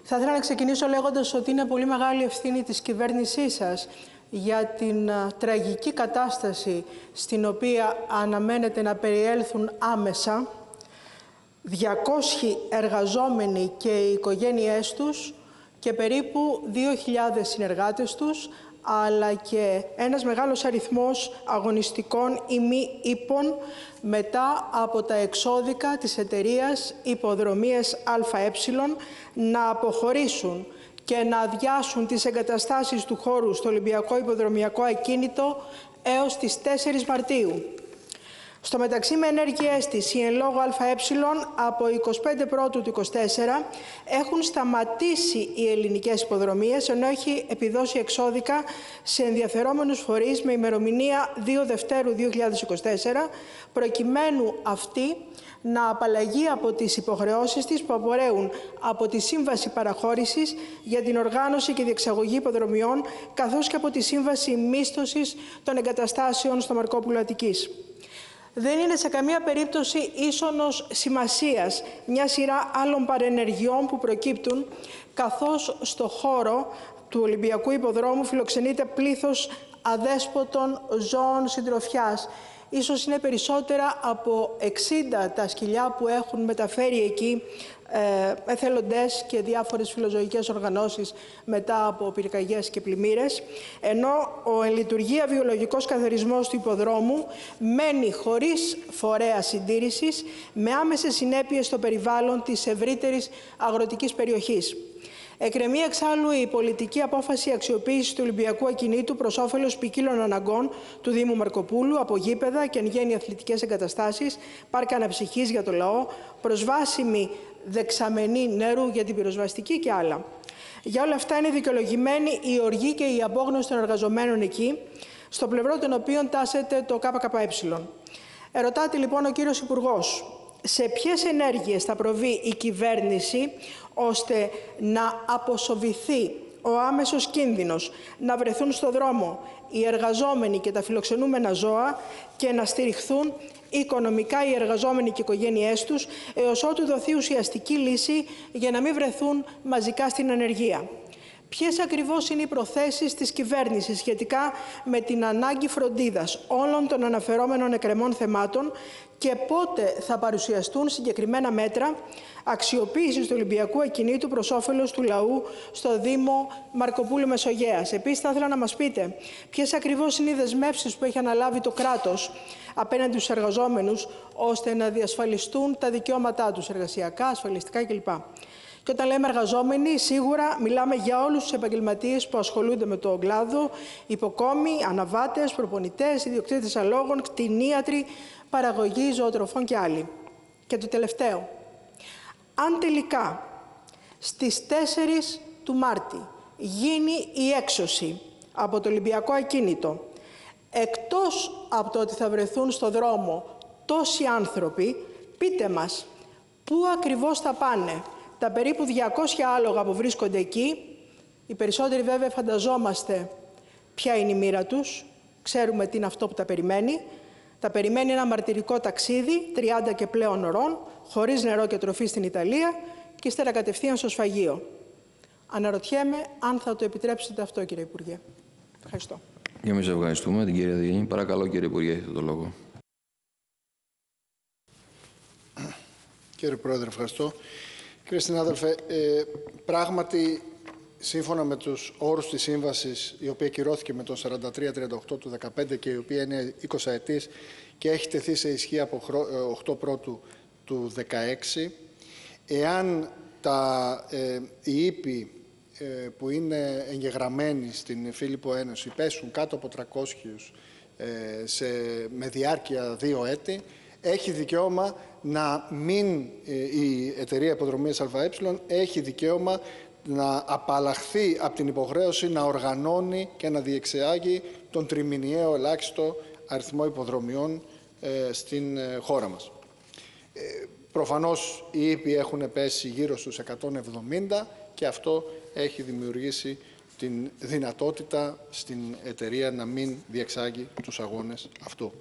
Θα ήθελα να ξεκινήσω λέγοντας ότι είναι πολύ μεγάλη ευθύνη της κυβέρνησής σας για την τραγική κατάσταση στην οποία αναμένεται να περιέλθουν άμεσα 200 εργαζόμενοι και οι οικογένειές τους και περίπου 2.000 συνεργάτες τους, αλλά και ένας μεγάλος αριθμός αγωνιστικών ημιήπων μετά από τα εξώδικα της εταιρείας Υποδρομίες ΑΕ να αποχωρήσουν και να αδειάσουν τις εγκαταστάσεις του χώρου στο Ολυμπιακό Υποδρομιακό Ακίνητο έως τις 4 Μαρτίου. Στο μεταξύ, με ενέργειές της, οι εν λόγω ΑΕ από 25 Πρώτου του 2024 έχουν σταματήσει οι ελληνικές υποδρομίες, ενώ έχει επιδώσει εξώδικα σε ενδιαφερόμενους φορείς με ημερομηνία 2 Δευτέρου 2024, προκειμένου αυτή να απαλλαγεί από τις υποχρεώσεις της που απορρέουν από τη Σύμβαση Παραχώρησης για την οργάνωση και διεξαγωγή υποδρομιών, καθώς και από τη Σύμβαση Μίσθωσης των εγκαταστάσεων στο Μαρκόπουλο Αττικής. Δεν είναι σε καμία περίπτωση ίσονος σημασίας μια σειρά άλλων παρενεργειών που προκύπτουν, καθώς στο χώρο του Ολυμπιακού Υποδρόμου φιλοξενείται πλήθος αδέσποτων ζώων συντροφιάς. Ίσως είναι περισσότερα από 60 τα σκυλιά που έχουν μεταφέρει εκεί εθελοντές και διάφορες φιλοζωικές οργανώσεις μετά από πυρκαγιές και πλημμύρες, ενώ ο εν λειτουργία βιολογικός καθαρισμός του υποδρόμου μένει χωρίς φορέα συντήρησης, με άμεσες συνέπειες στο περιβάλλον της ευρύτερης αγροτικής περιοχής. Εκκρεμεί εξάλλου η πολιτική απόφαση αξιοποίησης του Ολυμπιακού Ακινήτου προς όφελος ποικίλων αναγκών του Δήμου Μαρκοπούλου, από γήπεδα και εν γέννη αθλητικές εγκαταστάσεις, πάρκα αναψυχής για το λαό, προσβάσιμη δεξαμενή νερού για την πυροσβεστική και άλλα. Για όλα αυτά είναι δικαιολογημένη η οργή και η απόγνωση των εργαζομένων εκεί, στο πλευρό των οποίων τάσεται το ΚΚΕ. Ερωτάται λοιπόν ο κύριος Υπουργός, σε ποιες ενέργειες θα προβεί η κυβέρνηση ώστε να αποσοβηθεί ο άμεσος κίνδυνος να βρεθούν στο δρόμο οι εργαζόμενοι και τα φιλοξενούμενα ζώα και να στηριχθούν οικονομικά οι εργαζόμενοι και οι οικογένειές τους, έως ότου δοθεί ουσιαστική λύση για να μην βρεθούν μαζικά στην ανεργία. Ποιες ακριβώς είναι οι προθέσεις της κυβέρνησης σχετικά με την ανάγκη φροντίδας όλων των αναφερόμενων εκκρεμών θεμάτων και πότε θα παρουσιαστούν συγκεκριμένα μέτρα αξιοποίησης του Ολυμπιακού Ακινήτου προς όφελος του λαού στο Δήμο Μαρκοπούλου Μεσογείας. Επίσης, θα ήθελα να μας πείτε ποιες ακριβώς είναι οι δεσμεύσεις που έχει αναλάβει το κράτος απέναντι στους εργαζόμενους, ώστε να διασφαλιστούν τα δικαιώματά τους εργασιακά, ασφαλιστικά κλπ. Και όταν λέμε εργαζόμενοι, σίγουρα μιλάμε για όλους τους επαγγελματίες που ασχολούνται με τον κλάδο, υποκόμοι, αναβάτες, προπονητές, ιδιοκτήτες αλόγων, κτηνίατροι, παραγωγή ζωοτροφών και άλλοι. Και το τελευταίο, αν τελικά στις 4 του Μάρτη γίνει η έξωση από το Ολυμπιακό Ακίνητο, εκτός από το ότι θα βρεθούν στο δρόμο τόσοι άνθρωποι, πείτε μας πού ακριβώς θα πάνε τα περίπου 200 άλογα που βρίσκονται εκεί. Οι περισσότεροι βέβαια φανταζόμαστε ποια είναι η μοίρα τους, ξέρουμε τι είναι αυτό που τα περιμένει. Τα περιμένει ένα μαρτυρικό ταξίδι 30 και πλέον ωρών, χωρίς νερό και τροφή στην Ιταλία και ύστερα κατευθείαν στο σφαγείο. Αναρωτιέμαι αν θα το επιτρέψετε αυτό, κύριε Υπουργέ. Ευχαριστώ. Και εμείς ευχαριστούμε την κυρία Διγενή. Παρακαλώ, κύριε Υπουργέ, έχετε το λόγο. Κύριε Πρόεδρε, ευχαριστώ. Κύριε συνάδελφε, πράγματι, σύμφωνα με τους όρους της Σύμβασης, η οποία κυρώθηκε με τον 4338 του 2015 και η οποία είναι 20 ετής και έχει τεθεί σε ισχύ από 8 Πρώτου του 2016, εάν οι ύποι που είναι εγγεγραμμένοι στην Φίλιππο Ένωση πέσουν κάτω από 300 με διάρκεια 2 έτη, έχει δικαίωμα να μην, η εταιρεία Υποδρομίες ΑΕ έχει δικαίωμα να απαλλαχθεί από την υποχρέωση να οργανώνει και να διεξεάγει τον τριμηνιαίο ελάχιστο αριθμό υποδρομιών στην χώρα μας. Προφανώς οι ύποι έχουν πέσει γύρω στους 170 και αυτό έχει δημιουργήσει την δυνατότητα στην εταιρεία να μην διεξάγει τους αγώνες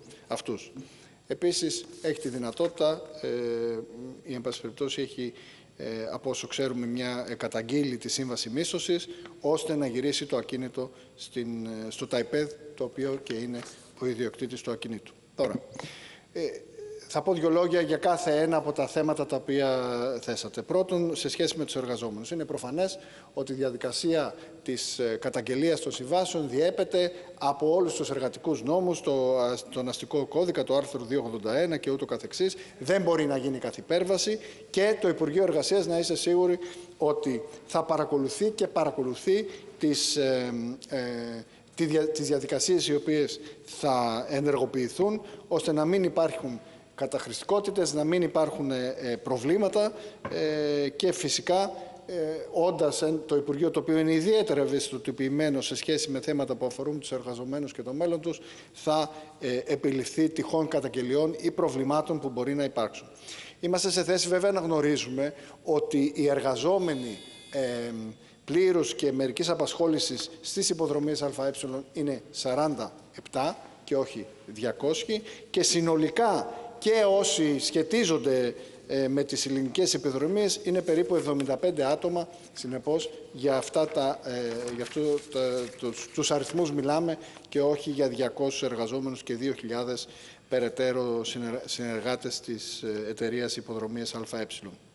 αυτούς. Επίσης, έχει τη δυνατότητα, ή εν πάση περιπτώσει έχει από όσο ξέρουμε, καταγγείλει τη σύμβαση μίσθωσης, ώστε να γυρίσει το ακίνητο στο ΤΑΙΠΕΔ, το οποίο και είναι ο ιδιοκτήτης του ακινήτου. Τώρα, θα πω δύο λόγια για κάθε ένα από τα θέματα τα οποία θέσατε. Πρώτον, σε σχέση με τους εργαζόμενους. Είναι προφανές ότι η διαδικασία της καταγγελίας των συμβάσεων διέπεται από όλους τους εργατικούς νόμους, τον αστικό κώδικα, το άρθρο 281 και ούτω καθεξής. Δεν μπορεί να γίνει καθ' υπέρβαση και το Υπουργείο Εργασίας, να είστε σίγουροι ότι θα παρακολουθεί και παρακολουθεί τις διαδικασίες οι οποίες θα ενεργοποιηθούν, ώστε να μην υπάρχουν καταχρηστικότητες, να μην υπάρχουν προβλήματα και φυσικά όντας το Υπουργείο, το οποίο είναι ιδιαίτερα ευαισθητοποιημένο σε σχέση με θέματα που αφορούν τους εργαζομένους και το μέλλον τους, θα επιληφθεί τυχόν καταγγελιών ή προβλημάτων που μπορεί να υπάρξουν. Είμαστε σε θέση βέβαια να γνωρίζουμε ότι οι εργαζόμενοι πλήρους και μερικής απασχόλησης στις υποδρομίες ΑΕ είναι 47 και όχι 200 και συνολικά και όσοι σχετίζονται με τις ελληνικές υποδρομίες είναι περίπου 75 άτομα. Συνεπώς για τους αριθμούς μιλάμε και όχι για 200 εργαζόμενους και 2.000 περαιτέρω συνεργάτες της εταιρείας υποδρομίες ΑΕ.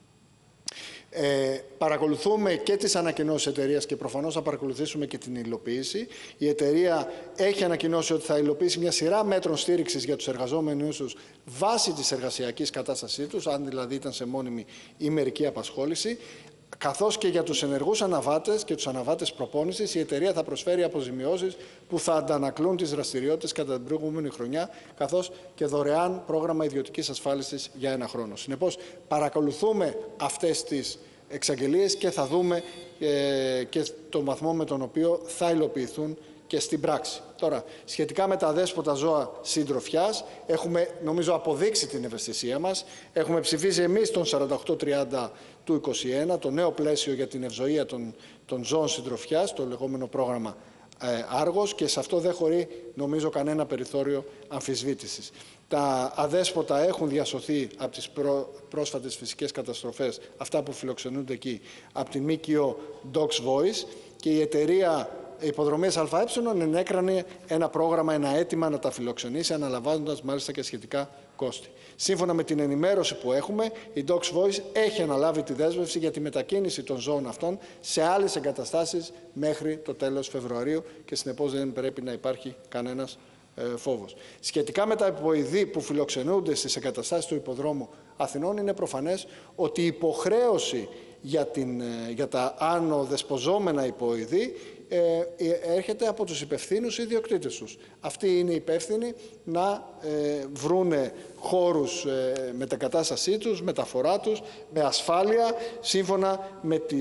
Παρακολουθούμε και τις ανακοινώσεις εταιρείας και προφανώς θα παρακολουθήσουμε και την υλοποίηση. Η εταιρεία έχει ανακοινώσει ότι θα υλοποιήσει μια σειρά μέτρων στήριξης για τους εργαζόμενους τους βάσει της εργασιακής κατάστασής τους, αν δηλαδή ήταν σε μόνιμη ή μερική απασχόληση, καθώς και για τους ενεργούς αναβάτες και τους αναβάτες προπόνησης. Η εταιρεία θα προσφέρει αποζημιώσεις που θα αντανακλούν τις δραστηριότητες κατά την προηγούμενη χρονιά, καθώς και δωρεάν πρόγραμμα ιδιωτικής ασφάλισης για 1 χρόνο. Συνεπώς, παρακολουθούμε αυτές τις εξαγγελίες και θα δούμε και το βαθμό με τον οποίο θα υλοποιηθούν και στην πράξη. Τώρα, σχετικά με τα αδέσποτα ζώα συντροφιάς, έχουμε νομίζω αποδείξει την ευαισθησία μας. Έχουμε ψηφίσει εμείς τον 4830 του 2021, το νέο πλαίσιο για την ευζοία των ζώων συντροφιάς, το λεγόμενο πρόγραμμα Άργος, και σε αυτό δεν χωρεί νομίζω κανένα περιθώριο αμφισβήτησης. Τα αδέσποτα έχουν διασωθεί από τις πρόσφατες φυσικές καταστροφές, αυτά που φιλοξενούνται εκεί, από τη ΜΚΟ Dogs Voice, και η εταιρεία Υποδρομίες ΑΕ ενέκρανε ένα πρόγραμμα, ένα αίτημα να τα φιλοξενήσει, αναλαμβάνοντας μάλιστα και σχετικά κόστη. Σύμφωνα με την ενημέρωση που έχουμε, η Dogs Voice έχει αναλάβει τη δέσμευση για τη μετακίνηση των ζώων αυτών σε άλλες εγκαταστάσεις μέχρι το τέλος Φεβρουαρίου και συνεπώς δεν πρέπει να υπάρχει κανένας φόβος. Σχετικά με τα υποειδή που φιλοξενούνται στις εγκαταστάσεις του Υποδρόμου Αθηνών, είναι προφανές ότι η υποχρέωση για τα άνω δεσποζόμενα υποειδή έρχεται από τους υπευθύνους ιδιοκτήτες τους. Αυτοί είναι υπεύθυνοι να βρούνε χώρους μετακατάστασή τους, μεταφορά τους, με ασφάλεια, σύμφωνα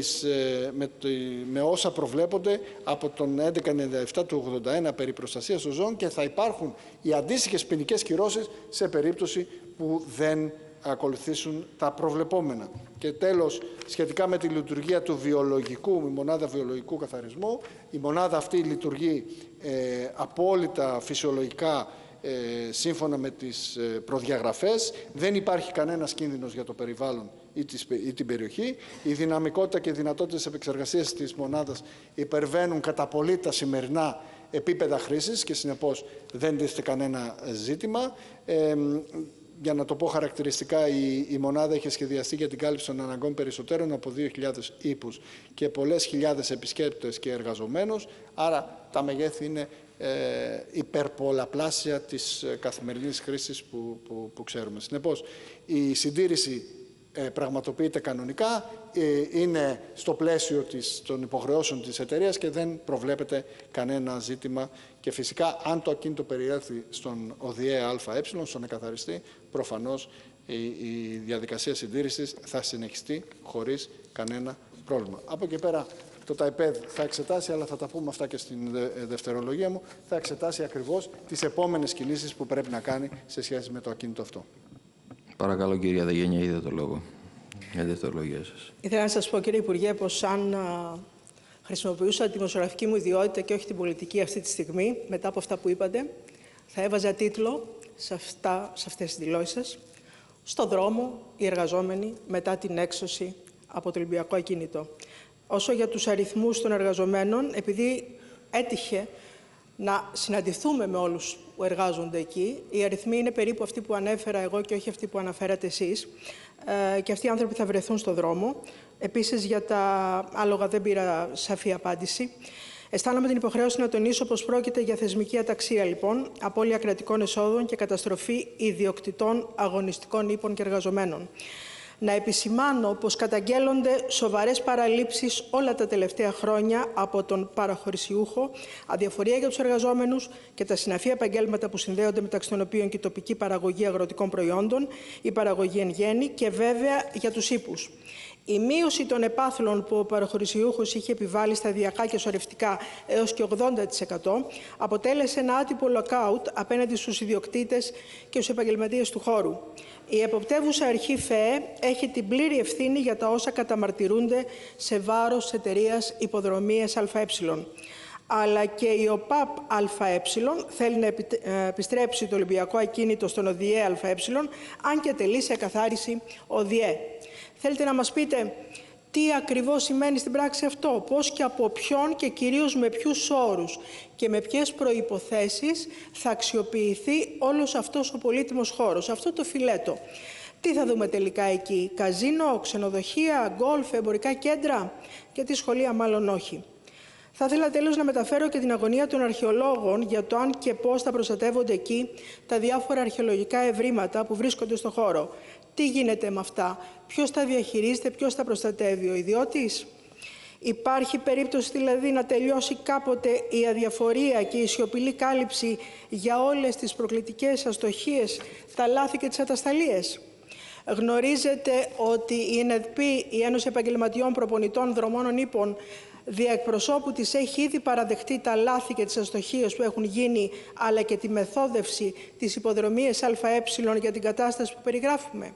με όσα προβλέπονται από τον 1197 του 81 περί προστασίας των ζώων, και θα υπάρχουν οι αντίστοιχες ποινικές κυρώσεις σε περίπτωση που δεν ακολουθήσουν τα προβλεπόμενα. Και τέλος, σχετικά με τη λειτουργία του η μονάδα βιολογικού καθαρισμού, η μονάδα αυτή λειτουργεί απόλυτα φυσιολογικά σύμφωνα με τις προδιαγραφές. Δεν υπάρχει κανένας κίνδυνος για το περιβάλλον ή την περιοχή. Η δυναμικότητα και οι δυνατότητες επεξεργασίας της μονάδας υπερβαίνουν κατά πολύ τα σημερινά επίπεδα χρήσης και συνεπώς δεν τίθεται κανένα ζήτημα. Για να το πω χαρακτηριστικά, η μονάδα έχει σχεδιαστεί για την κάλυψη των αναγκών περισσότερων από 2.000 ύπους και πολλές χιλιάδες επισκέπτες και εργαζομένους, άρα τα μεγέθη είναι υπερπολαπλάσια της καθημερινής χρήσης που ξέρουμε. Συνεπώς, η συντήρηση πραγματοποιείται κανονικά, είναι στο πλαίσιο των υποχρεώσεων της εταιρείας και δεν προβλέπεται κανένα ζήτημα. Και φυσικά, αν το ακίνητο περιέλθει στον ΟΔΙΕ ΑΕ, στον εκαθαριστή, προφανώς η διαδικασία συντήρησης θα συνεχιστεί χωρίς κανένα πρόβλημα. Από εκεί πέρα, το ΤΑΙΠΕΔ θα εξετάσει, αλλά θα τα πούμε αυτά και στην δευτερολογία μου, θα εξετάσει ακριβώς τις επόμενες κινήσεις που πρέπει να κάνει σε σχέση με το ακίνητο αυτό. Παρακαλώ, κυρία Δεγένεια, είδε το λόγο για τη δευτερολογία σας. Ήθελα να σας πω, κύριε Υπουργέ, πως αν χρησιμοποιούσα τη δημοσιογραφική μου ιδιότητα και όχι την πολιτική αυτή τη στιγμή, μετά από αυτά που είπατε, θα έβαζα τίτλο σε αυτές τις δηλώσεις σας: «Στο δρόμο οι εργαζόμενοι μετά την έξωση από το Ολυμπιακό Ακίνητο. Όσο για τους αριθμούς των εργαζομένων, επειδή έτυχε να συναντηθούμε με όλους που εργάζονται εκεί, οι αριθμοί είναι περίπου αυτοί που ανέφερα εγώ και όχι αυτοί που αναφέρατε εσείς, και αυτοί οι άνθρωποι θα βρεθούν στο δρόμο. Επίσης, για τα άλογα δεν πήρα σαφή απάντηση. Αισθάνομαι την υποχρέωση να τονίσω πως πρόκειται για θεσμική αταξία, λοιπόν, απώλεια κρατικών εσόδων και καταστροφή ιδιοκτητών αγωνιστικών ύπων και εργαζομένων. Να επισημάνω πως καταγγέλλονται σοβαρές παραλήψεις όλα τα τελευταία χρόνια από τον παραχωρησιούχο, αδιαφορία για τους εργαζόμενους και τα συναφή επαγγέλματα που συνδέονται, μεταξύ των οποίων και η τοπική παραγωγή αγροτικών προϊόντων, η παραγωγή εν γέννη και βέβαια για τους ύπους. Η μείωση των επάθλων που ο παραχωρησιούχος είχε επιβάλει σταδιακά και σωρευτικά έως και 80% αποτέλεσε ένα άτυπο lockout απέναντι στους ιδιοκτήτες και στους επαγγελματίες του χώρου. Η εποπτεύουσα αρχή ΦΕΕ έχει την πλήρη ευθύνη για τα όσα καταμαρτυρούνται σε βάρος της εταιρείας Υποδρομίες ΑΕ. Αλλά και η ΟΠΑΠ ΑΕ θέλει να επιστρέψει το Ολυμπιακό Ακίνητο στον ΟΔΙΕ ΑΕ, αν και τελεί σε εκαθάριση ΟΔΙΕ. Θέλετε να μας πείτε τι ακριβώς σημαίνει στην πράξη αυτό, πώς και από ποιον και κυρίως με ποιους όρους και με ποιες προϋποθέσεις θα αξιοποιηθεί όλος αυτός ο πολύτιμος χώρος, αυτό το φιλέτο. Τι θα δούμε τελικά εκεί, καζίνο, ξενοδοχεία, γκολφ, εμπορικά κέντρα και τη σχολεία μάλλον όχι. Θα ήθελα τέλος να μεταφέρω και την αγωνία των αρχαιολόγων για το αν και πώς θα προστατεύονται εκεί τα διάφορα αρχαιολογικά ευρήματα που βρίσκονται στο χώρο. Τι γίνεται με αυτά, ποιος τα διαχειρίζεται, ποιος τα προστατεύει, ο ιδιώτης? Υπάρχει περίπτωση δηλαδή να τελειώσει κάποτε η αδιαφορία και η σιωπηλή κάλυψη για όλες τις προκλητικές αστοχίες, τα λάθη και τις ατασταλίες? Γνωρίζετε ότι η ΕΝΕΔΠ, η Ένωση Επαγγελματιών Προπονητών Δρομών Ύπων, δια εκπροσώπου της έχει ήδη παραδεχτεί τα λάθη και τις αστοχίες που έχουν γίνει, αλλά και τη μεθόδευση της υποδρομίας ΑΕ για την κατάσταση που περιγράφουμε.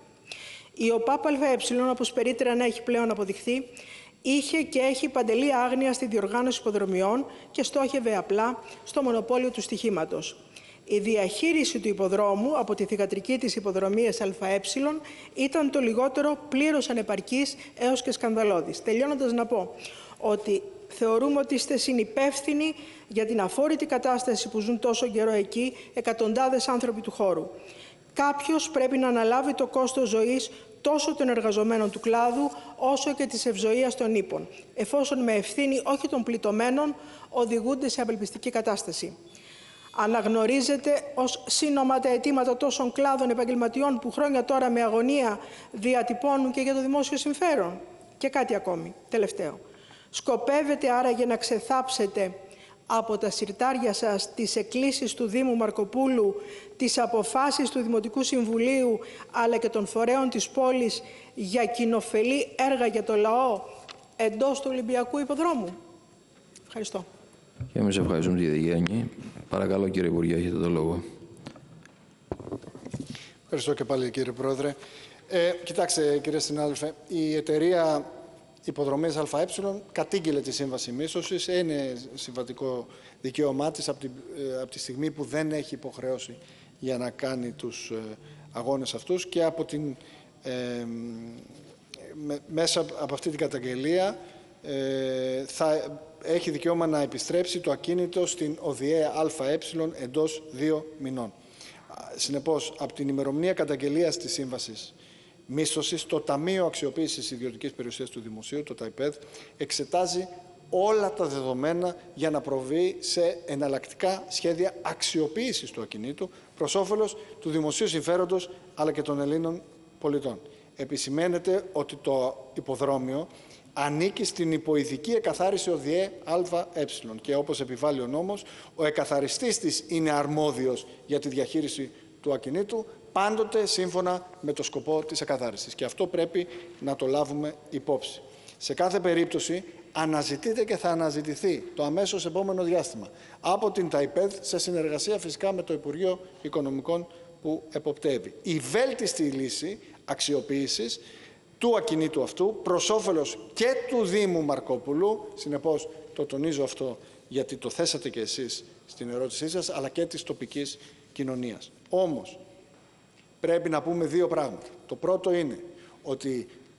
Η ΟΠΑΠ ΑΕ, όπως περίτερα να έχει πλέον αποδειχθεί, είχε και έχει παντελή άγνοια στη διοργάνωση υποδρομιών και στόχευε απλά στο μονοπόλιο του στοιχήματος. Η διαχείριση του υποδρόμου από τη θυγατρική της Υποδρομίας ΑΕ ήταν το λιγότερο πλήρως ανεπαρκής έως και σκανδαλώδης. Τελειώνοντας να πω ότι θεωρούμε ότι είστε συνυπεύθυνοι για την αφόρητη κατάσταση που ζουν τόσο καιρό εκεί εκατοντάδες άνθρωποι του χώρου. Κάποιος πρέπει να αναλάβει το κόστος ζωής τόσο των εργαζομένων του κλάδου, όσο και της ευζοίας των ύπων, εφόσον με ευθύνη όχι των πληττωμένων οδηγούνται σε απελπιστική κατάσταση. Αναγνωρίζετε ως σύνομα τα αιτήματα τόσων κλάδων επαγγελματιών που χρόνια τώρα με αγωνία διατυπώνουν και για το δημόσιο συμφέρον? Και κάτι ακόμη, τελευταίο. Σκοπεύετε άραγε να ξεθάψετε από τα συρτάρια σας τις εκκλήσεις του Δήμου Μαρκοπούλου, τις αποφάσεις του Δημοτικού Συμβουλίου, αλλά και των φορέων της πόλης για κοινοφελή έργα για το λαό εντός του Ολυμπιακού Υποδρόμου? Ευχαριστώ. Και εμείς ευχαριστούμε τη Γιάννη. Παρακαλώ, κύριε Υπουργέ, έχετε το λόγο. Ευχαριστώ και πάλι, κύριε Πρόεδρε. Κοιτάξτε, κύριε συνάδελφε, η εταιρεία Υποδρομίες ΑΕ κατήγγειλε τη σύμβαση μίσθωσης. Είναι συμβατικό δικαίωμά της από τη στιγμή που δεν έχει υποχρέωση για να κάνει τους αγώνες αυτούς, και από μέσα από αυτή την καταγγελία θα έχει δικαίωμα να επιστρέψει το ακίνητο στην ΟΔΙΕ ΑΕ εντός 2 μηνών. Συνεπώς, από την ημερομηνία καταγγελίας της σύμβασης μίσθωσης, το Ταμείο Αξιοποίησης Ιδιωτικής Περιουσίας του Δημοσίου, το ΤΑΙΠΕΔ, εξετάζει όλα τα δεδομένα για να προβεί σε εναλλακτικά σχέδια αξιοποίησης του ακινήτου προς όφελος του δημοσίου συμφέροντος αλλά και των Ελλήνων πολιτών. Επισημαίνεται ότι το υποδρόμιο ανήκει στην υποειδική εκαθάριση ΟΔΙΕ ΑΕ και, όπως επιβάλλει ο νόμος, ο εκαθαριστής της είναι αρμόδιος για τη διαχείριση του ακινήτου, πάντοτε σύμφωνα με το σκοπό της εκαθάρισης. Και αυτό πρέπει να το λάβουμε υπόψη. Σε κάθε περίπτωση αναζητείται και θα αναζητηθεί το αμέσως επόμενο διάστημα από την ΤΑΙΠΕΔ, σε συνεργασία φυσικά με το Υπουργείο Οικονομικών που εποπτεύει, η βέλτιστη λύση αξιοποίησης του ακινήτου αυτού προς όφελος και του Δήμου Μαρκόπουλου. Συνεπώς, το τονίζω αυτό γιατί το θέσατε και εσείς στην ερώτησή σας, αλλά και της τοπικής κοινωνίας. Όμως, πρέπει να πούμε δύο πράγματα. Το πρώτο είναι ότι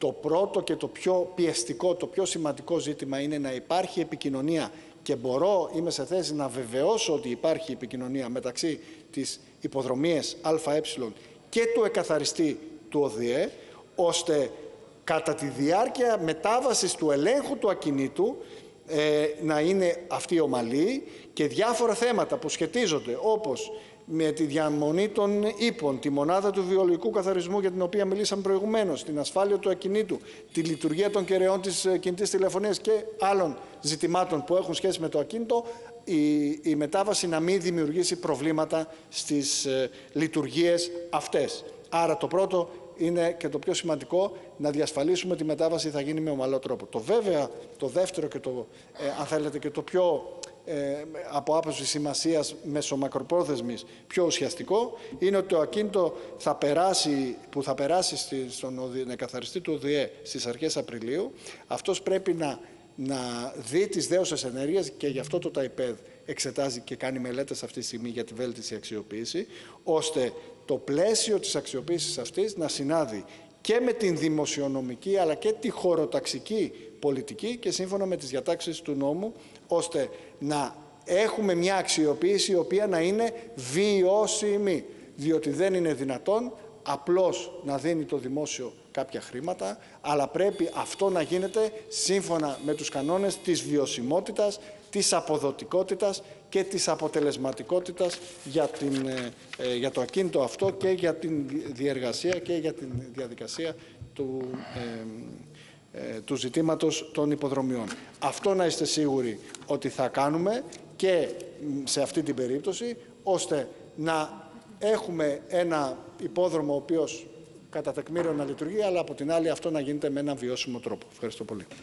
το πρώτο και το πιο πιεστικό, το πιο σημαντικό ζήτημα είναι να υπάρχει επικοινωνία και είμαι σε θέση να βεβαιώσω ότι υπάρχει επικοινωνία μεταξύ της υποδρομίας ΑΕ και του εκαθαριστή του ΟΔΙΕ, ώστε κατά τη διάρκεια μετάβασης του ελέγχου του ακινήτου να είναι αυτή ομαλή και διάφορα θέματα που σχετίζονται, όπως με τη διαμονή των ύπων, τη μονάδα του βιολογικού καθαρισμού για την οποία μιλήσαμε προηγουμένως, την ασφάλεια του ακινήτου, τη λειτουργία των κεραιών της κινητής τηλεφωνίας και άλλων ζητημάτων που έχουν σχέση με το ακίνητο, η μετάβαση να μην δημιουργήσει προβλήματα στις λειτουργίες αυτές. Άρα το πρώτο είναι και το πιο σημαντικό, να διασφαλίσουμε ότι η μετάβαση θα γίνει με ομαλό τρόπο. Το δεύτερο και αν θέλετε και το πιο από άποψη σημασίας μεσομακροπρόθεσμης πιο ουσιαστικό, είναι ότι το ακίνητο που θα περάσει στον εκαθαριστή του ΟΔΙΕ στις αρχές Απριλίου, αυτός πρέπει να δει τις δέουσες ενέργειες και γι' αυτό το ΤΑΙΠΕΔ εξετάζει και κάνει μελέτες αυτή τη στιγμή για τη βέλτιστη αξιοποίηση, ώστε το πλαίσιο της αξιοποίησης αυτής να συνάδει και με την δημοσιονομική αλλά και τη χωροταξική πολιτική και σύμφωνα με τις διατάξεις του νόμου, ώστε να έχουμε μια αξιοποίηση η οποία να είναι βιώσιμη, διότι δεν είναι δυνατόν απλώς να δίνει το δημόσιο κάποια χρήματα, αλλά πρέπει αυτό να γίνεται σύμφωνα με τους κανόνες της βιωσιμότητας, της αποδοτικότητας και της αποτελεσματικότητας για το ακίνητο αυτό και για την διεργασία και για την διαδικασία του ζητήματος των υποδρομιών. Αυτό να είστε σίγουροι ότι θα κάνουμε και σε αυτή την περίπτωση, ώστε να έχουμε ένα υπόδρομο ο οποίος κατά τεκμήριο να λειτουργεί, αλλά από την άλλη αυτό να γίνεται με έναν βιώσιμο τρόπο. Ευχαριστώ πολύ.